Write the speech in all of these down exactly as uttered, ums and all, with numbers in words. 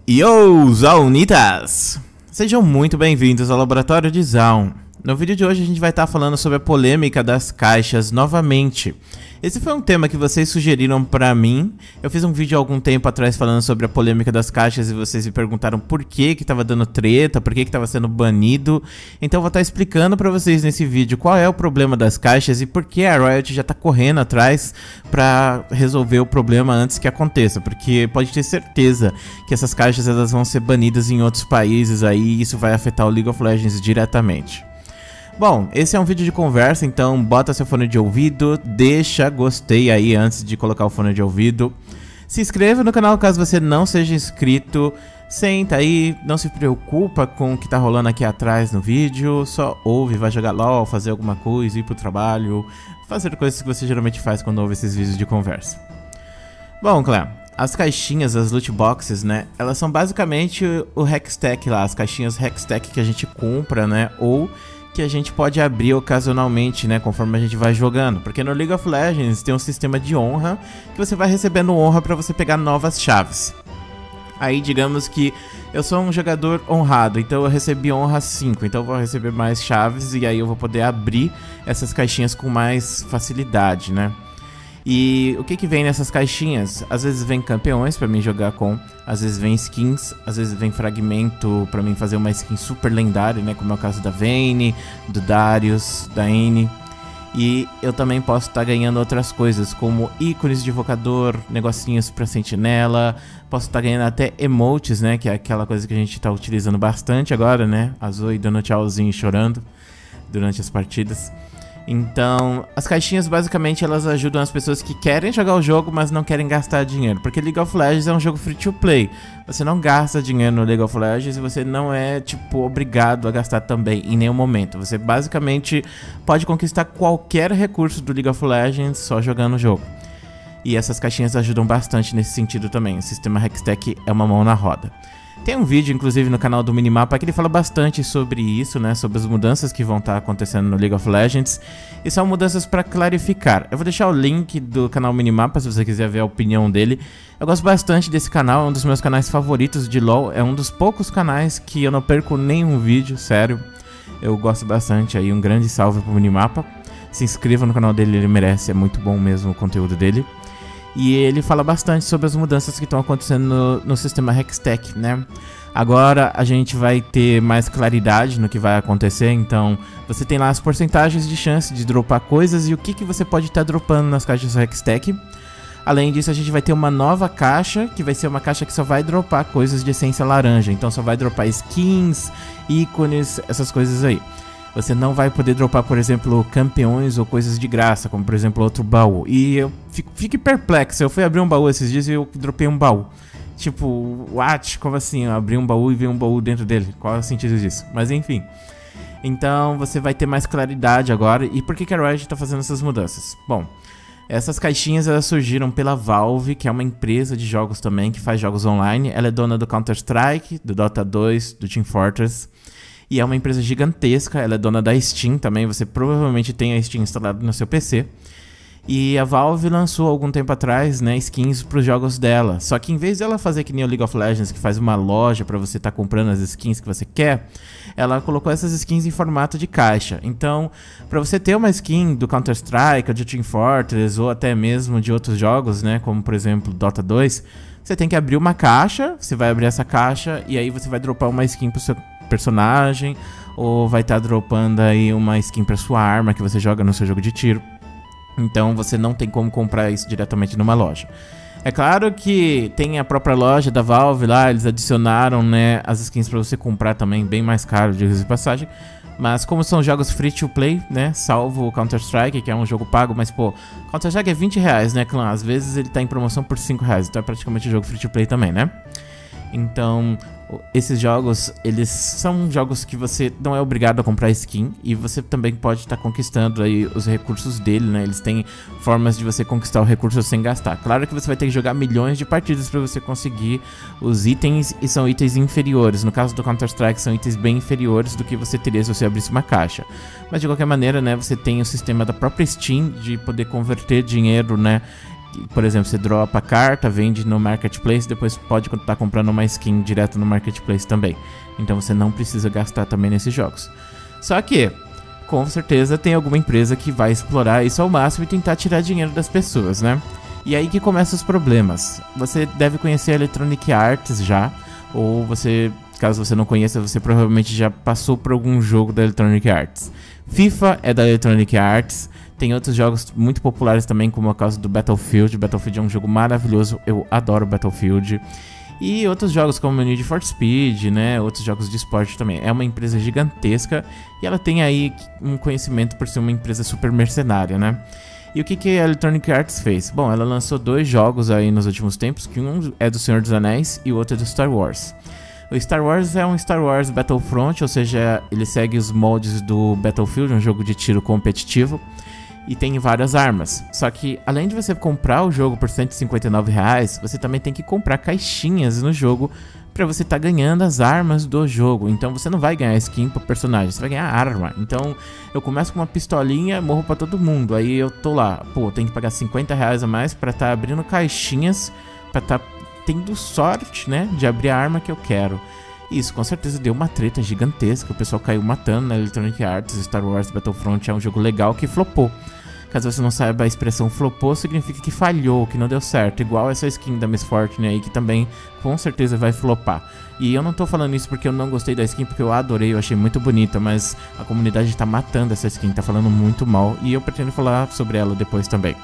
Yo, Zaunitas! Sejam muito bem-vindos ao Laboratório de Zaun. No vídeo de hoje a gente vai estar falando sobre a polêmica das caixas novamente. Esse foi um tema que vocês sugeriram pra mim. Eu fiz um vídeo há algum tempo atrás falando sobre a polêmica das caixas e vocês me perguntaram por que que tava dando treta, por que que tava sendo banido. Então eu vou estar explicando pra vocês nesse vídeo qual é o problema das caixas e por que a Riot já tá correndo atrás pra resolver o problema antes que aconteça. Porque pode ter certeza que essas caixas elas vão ser banidas em outros países aí e isso vai afetar o League of Legends diretamente. Bom, esse é um vídeo de conversa, então bota seu fone de ouvido, deixa gostei aí antes de colocar o fone de ouvido. Se inscreva no canal caso você não seja inscrito, senta aí, não se preocupa com o que tá rolando aqui atrás no vídeo, só ouve, vai jogar LOL, fazer alguma coisa, ir pro trabalho, fazer coisas que você geralmente faz quando ouve esses vídeos de conversa. Bom, claro, as caixinhas, as loot boxes, né, elas são basicamente o Hextech lá, as caixinhas Hextech que a gente compra, né, ou que a gente pode abrir ocasionalmente, né, conforme a gente vai jogando. Porque no League of Legends tem um sistema de honra que você vai recebendo honra para você pegar novas chaves. Aí digamos que eu sou um jogador honrado, então eu recebi honra cinco, então eu vou receber mais chaves e aí eu vou poder abrir essas caixinhas com mais facilidade, né? E o que que vem nessas caixinhas? Às vezes vem campeões pra mim jogar com, às vezes vem skins, às vezes vem fragmento pra mim fazer uma skin super lendária, né? Como é o caso da Vayne, do Darius, da Anne. E eu também posso estar ganhando outras coisas, como ícones de invocador, negocinhos pra sentinela. Posso estar ganhando até emotes, né? Que é aquela coisa que a gente tá utilizando bastante agora, né? A Zoe dando tchauzinho e chorando durante as partidas. Então, as caixinhas basicamente elas ajudam as pessoas que querem jogar o jogo, mas não querem gastar dinheiro. Porque League of Legends é um jogo free to play. Você não gasta dinheiro no League of Legends e você não é, tipo, obrigado a gastar também em nenhum momento. Você basicamente pode conquistar qualquer recurso do League of Legends só jogando o jogo. E essas caixinhas ajudam bastante nesse sentido também. O sistema Hextech é uma mão na roda. Tem um vídeo, inclusive, no canal do Minimapa que ele fala bastante sobre isso, né? Sobre as mudanças que vão estar acontecendo no League of Legends. E são mudanças para clarificar. Eu vou deixar o link do canal Minimapa se você quiser ver a opinião dele. Eu gosto bastante desse canal, é um dos meus canais favoritos de LoL. É um dos poucos canais que eu não perco nenhum vídeo, sério. Eu gosto bastante aí, um grande salve pro Minimapa. Se inscreva no canal dele, ele merece, é muito bom mesmo o conteúdo dele. E ele fala bastante sobre as mudanças que estão acontecendo no, no sistema Hextech, né? Agora a gente vai ter mais claridade no que vai acontecer, então você tem lá as porcentagens de chance de dropar coisas e o que, que você pode estar dropando nas caixas Hextech. Além disso, a gente vai ter uma nova caixa, que vai ser uma caixa que só vai dropar coisas de essência laranja. Então só vai dropar skins, ícones, essas coisas aí. Você não vai poder dropar, por exemplo, campeões ou coisas de graça, como por exemplo outro baú. E eu fico, fico perplexo, eu fui abrir um baú esses dias e eu dropei um baú. Tipo, what? Como assim? Eu abri um baú e vi um baú dentro dele? Qual é o sentido disso? Mas enfim. Então você vai ter mais claridade agora. E por que que a Riot está fazendo essas mudanças? Bom, essas caixinhas elas surgiram pela Valve, que é uma empresa de jogos também, que faz jogos online. Ela é dona do Counter-Strike, do Dota dois, do Team Fortress. E é uma empresa gigantesca, ela é dona da Steam também, você provavelmente tem a Steam instalada no seu P C. E a Valve lançou algum tempo atrás, né, skins para os jogos dela. Só que em vez dela fazer que nem o League of Legends, que faz uma loja para você estar tá comprando as skins que você quer, ela colocou essas skins em formato de caixa. Então, para você ter uma skin do Counter-Strike, ou de Team Fortress, ou até mesmo de outros jogos, né, como por exemplo Dota dois, você tem que abrir uma caixa, você vai abrir essa caixa e aí você vai dropar uma skin pro seu personagem, ou vai estar tá dropando aí uma skin pra sua arma que você joga no seu jogo de tiro. Então você não tem como comprar isso diretamente numa loja. É claro que tem a própria loja da Valve lá, eles adicionaram, né, as skins pra você comprar também, bem mais caro, diga-se de passagem. Mas como são jogos free to play, né, salvo o Counter-Strike, que é um jogo pago, mas pô, Counter-Strike é vinte reais, né, clã? Às vezes ele tá em promoção por cinco reais, então é praticamente um jogo free to play também, né? Então, esses jogos, eles são jogos que você não é obrigado a comprar skin e você também pode estar conquistando aí os recursos dele, né? Eles têm formas de você conquistar o recurso sem gastar. Claro que você vai ter que jogar milhões de partidas para você conseguir os itens e são itens inferiores. No caso do Counter-Strike, são itens bem inferiores do que você teria se você abrisse uma caixa. Mas de qualquer maneira, né, você tem o sistema da própria Steam de poder converter dinheiro, né, Por exemplo, você dropa a carta, vende no Marketplace, depois pode estar comprando uma skin direto no Marketplace também. Então você não precisa gastar também nesses jogos. Só que, com certeza, tem alguma empresa que vai explorar isso ao máximo e tentar tirar dinheiro das pessoas, né? E aí que começam os problemas. Você deve conhecer a Electronic Arts já, ou você, caso você não conheça, você provavelmente já passou por algum jogo da Electronic Arts. FIFA é da Electronic Arts. Tem outros jogos muito populares também, como o caso do Battlefield. Battlefield é um jogo maravilhoso, eu adoro Battlefield. E outros jogos como o Need for Speed, né? Outros jogos de esporte também. É uma empresa gigantesca e ela tem aí um conhecimento por ser uma empresa super mercenária, né? E o que, que a Electronic Arts fez? Bom, ela lançou dois jogos aí nos últimos tempos, que um é do Senhor dos Anéis e o outro é do Star Wars. O Star Wars é um Star Wars Battlefront, ou seja, ele segue os moldes do Battlefield, um jogo de tiro competitivo. E tem várias armas. Só que além de você comprar o jogo por cento e cinquenta e nove reais, você também tem que comprar caixinhas no jogo pra você estar tá ganhando as armas do jogo. Então você não vai ganhar skin pro personagem, você vai ganhar arma. Então eu começo com uma pistolinha, morro pra todo mundo. Aí eu tô lá, pô, tem que pagar cinquenta reais a mais pra estar tá abrindo caixinhas, pra estar tá tendo sorte, né, de abrir a arma que eu quero. Isso com certeza deu uma treta gigantesca, o pessoal caiu matando na Electronic Arts. Star Wars Battlefront é um jogo legal que flopou. Caso você não saiba, a expressão flopou significa que falhou, que não deu certo. Igual essa skin da Miss Fortune aí, que também com certeza vai flopar. E eu não tô falando isso porque eu não gostei da skin, porque eu adorei, eu achei muito bonita. Mas a comunidade tá matando essa skin, tá falando muito mal. E eu pretendo falar sobre ela depois também.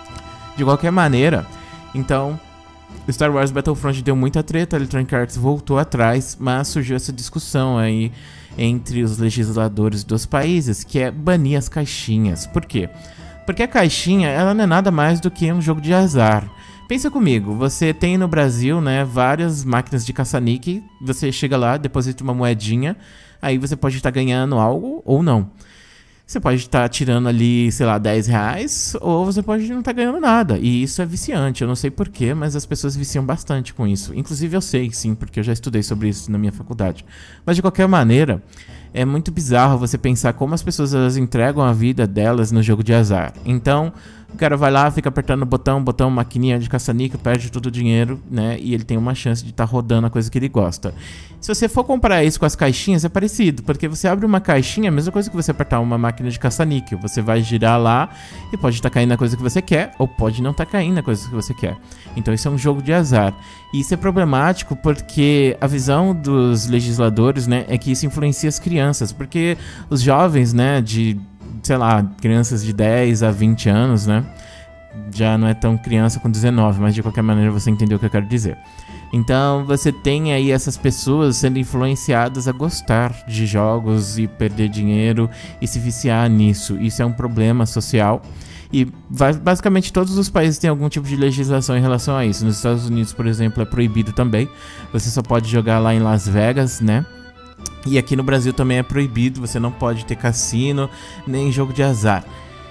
De qualquer maneira, então... Star Wars Battlefront deu muita treta, a Electronic Arts voltou atrás, mas surgiu essa discussão aí entre os legisladores dos países, que é banir as caixinhas. Por quê? Porque a caixinha, ela não é nada mais do que um jogo de azar. Pensa comigo, você tem no Brasil, né, várias máquinas de caça-níquel, você chega lá, deposita uma moedinha, aí você pode estar ganhando algo ou não. Você pode estar tirando ali, sei lá, dez reais, ou você pode não estar ganhando nada. E isso é viciante, eu não sei porquê, mas as pessoas viciam bastante com isso. Inclusive eu sei, sim, porque eu já estudei sobre isso na minha faculdade. Mas de qualquer maneira, é muito bizarro você pensar como as pessoas elas entregam a vida delas no jogo de azar. Então, o cara vai lá, fica apertando o botão, botão, maquininha de caça-níquel, perde todo o dinheiro, né? E ele tem uma chance de estar rodando a coisa que ele gosta. Se você for comparar isso com as caixinhas, é parecido, porque você abre uma caixinha, é a mesma coisa que você apertar uma máquina de caça-níquel. Você vai girar lá e pode estar caindo na coisa que você quer, ou pode não estar caindo na coisa que você quer. Então isso é um jogo de azar. E isso é problemático porque a visão dos legisladores, né, é que isso influencia as crianças, porque os jovens, né, de... sei lá, crianças de dez a vinte anos, né? Já não é tão criança com dezenove, mas de qualquer maneira você entendeu o que eu quero dizer. Então você tem aí essas pessoas sendo influenciadas a gostar de jogos e perder dinheiro e se viciar nisso. Isso é um problema social. E basicamente todos os países têm algum tipo de legislação em relação a isso. Nos Estados Unidos, por exemplo, é proibido também. Você só pode jogar lá em Las Vegas, né? E aqui no Brasil também é proibido, você não pode ter cassino, nem jogo de azar.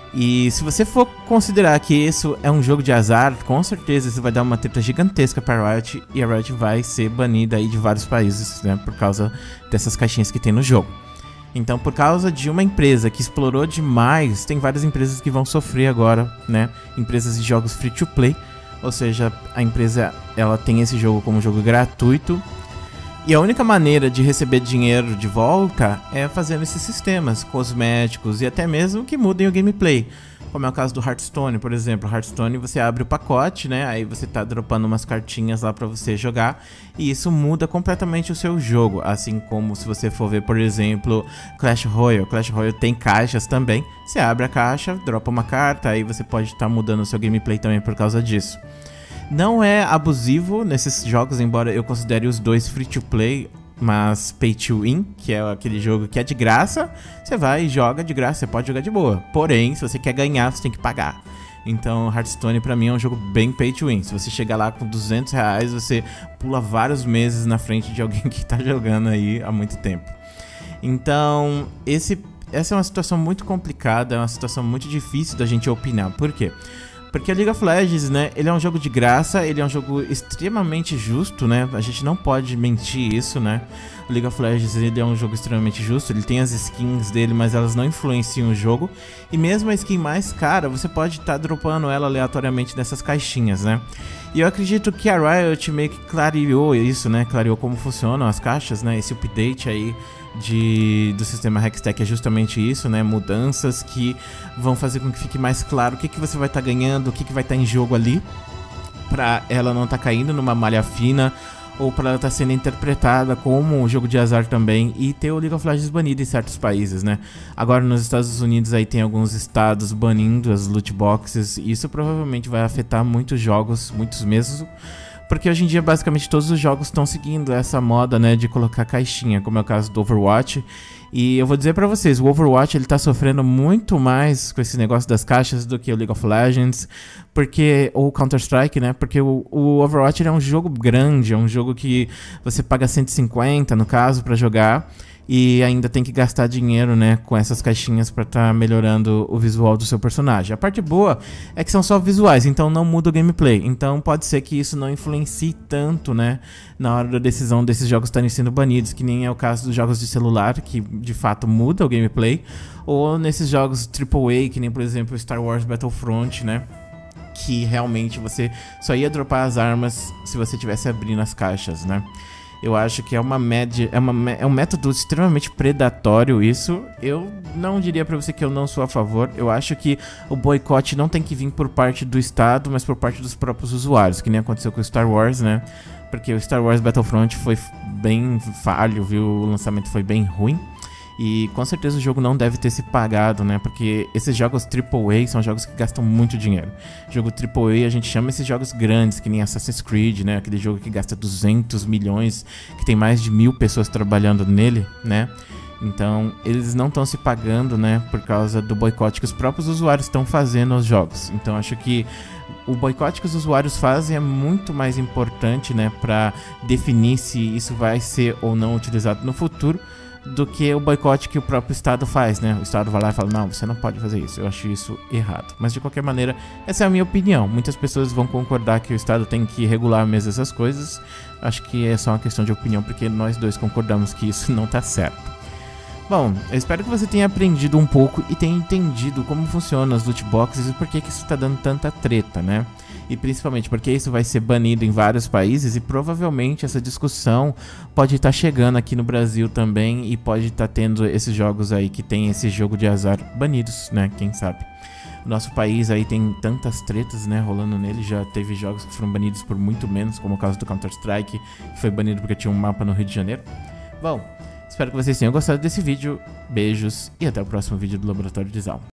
E se você for considerar que isso é um jogo de azar, com certeza isso vai dar uma treta gigantesca para a Riot, e a Riot vai ser banida aí de vários países, né, por causa dessas caixinhas que tem no jogo. Então, por causa de uma empresa que explorou demais, tem várias empresas que vão sofrer agora, né, empresas de jogos free to play, ou seja, a empresa ela tem esse jogo como jogo gratuito. E a única maneira de receber dinheiro de volta é fazendo esses sistemas cosméticos e até mesmo que mudem o gameplay. Como é o caso do Hearthstone, por exemplo. Hearthstone você abre o pacote, né? Aí você tá dropando umas cartinhas lá pra você jogar. E isso muda completamente o seu jogo. Assim como se você for ver, por exemplo, Clash Royale. Clash Royale tem caixas também. Você abre a caixa, dropa uma carta, aí você pode estar tá mudando o seu gameplay também por causa disso. Não é abusivo nesses jogos, embora eu considere os dois free to play, mas pay to win, que é aquele jogo que é de graça, você vai e joga de graça, você pode jogar de boa. Porém, se você quer ganhar, você tem que pagar. Então, Hearthstone pra mim é um jogo bem pay to win. Se você chegar lá com duzentos reais, você pula vários meses na frente de alguém que tá jogando aí há muito tempo. Então, esse, essa é uma situação muito complicada, é uma situação muito difícil da gente opinar. Por quê? Porque a League of Legends, né, ele é um jogo de graça, ele é um jogo extremamente justo, né, a gente não pode mentir isso, né. O League of Legends, ele é um jogo extremamente justo, ele tem as skins dele, mas elas não influenciam o jogo. E mesmo a skin mais cara, você pode estar tá dropando ela aleatoriamente nessas caixinhas, né. E eu acredito que a Riot meio que clareou isso, né, clareou como funcionam as caixas, né, esse update aí de, do sistema Hextech é justamente isso, né, mudanças que vão fazer com que fique mais claro o que, que você vai estar tá ganhando, o que, que vai estar tá em jogo ali, pra ela não estar tá caindo numa malha fina, ou para ela estar tá sendo interpretada como um jogo de azar também, e ter o League of Legends banido em certos países, né? Agora nos Estados Unidos aí tem alguns estados banindo as loot boxes, e isso provavelmente vai afetar muitos jogos, muitos mesmo, porque hoje em dia basicamente todos os jogos estão seguindo essa moda, né, de colocar caixinha, como é o caso do Overwatch. E eu vou dizer pra vocês, o Overwatch ele tá sofrendo muito mais com esse negócio das caixas do que o League of Legends, porque ou Counter-Strike, né? Porque o, o Overwatch ele é um jogo grande, é um jogo que você paga cento e cinquenta no caso pra jogar. E ainda tem que gastar dinheiro, né, com essas caixinhas pra tá melhorando o visual do seu personagem. A parte boa é que são só visuais, então não muda o gameplay. Então pode ser que isso não influencie tanto, né, na hora da decisão desses jogos estarem sendo banidos, que nem é o caso dos jogos de celular, que de fato muda o gameplay, ou nesses jogos triplo A, que nem por exemplo Star Wars Battlefront, né, que realmente você só ia dropar as armas se você tivesse abrindo as caixas, né. Eu acho que é uma média, é, uma, é um método extremamente predatório isso. Eu não diria pra você que eu não sou a favor. Eu acho que o boicote não tem que vir por parte do Estado, mas por parte dos próprios usuários, que nem aconteceu com o Star Wars, né? Porque o Star Wars Battlefront foi bem falho, viu? O lançamento foi bem ruim. E com certeza o jogo não deve ter se pagado, né? Porque esses jogos triplo A são jogos que gastam muito dinheiro. Jogo triplo A a gente chama esses jogos grandes, que nem Assassin's Creed, né? Aquele jogo que gasta duzentos milhões, que tem mais de mil pessoas trabalhando nele, né? Então eles não estão se pagando, né? Por causa do boicote que os próprios usuários estão fazendo aos jogos. Então acho que o boicote que os usuários fazem é muito mais importante, né? Pra definir se isso vai ser ou não utilizado no futuro, do que o boicote que o próprio Estado faz, né? O Estado vai lá e fala, não, você não pode fazer isso. Eu acho isso errado. Mas de qualquer maneira, essa é a minha opinião. Muitas pessoas vão concordar que o Estado tem que regular mesmo essas coisas. Acho que é só uma questão de opinião, porque nós dois concordamos que isso não tá certo. Bom, eu espero que você tenha aprendido um pouco e tenha entendido como funcionam as loot boxes e por que que isso tá dando tanta treta, né? E principalmente porque isso vai ser banido em vários países e provavelmente essa discussão pode estar chegando aqui no Brasil também e pode estar tendo esses jogos aí que tem esse jogo de azar banidos, né? Quem sabe? O nosso país aí tem tantas tretas, né, rolando nele, já teve jogos que foram banidos por muito menos, como o caso do Counter-Strike, que foi banido porque tinha um mapa no Rio de Janeiro. Bom, espero que vocês tenham gostado desse vídeo, beijos e até o próximo vídeo do Laboratório de Zal.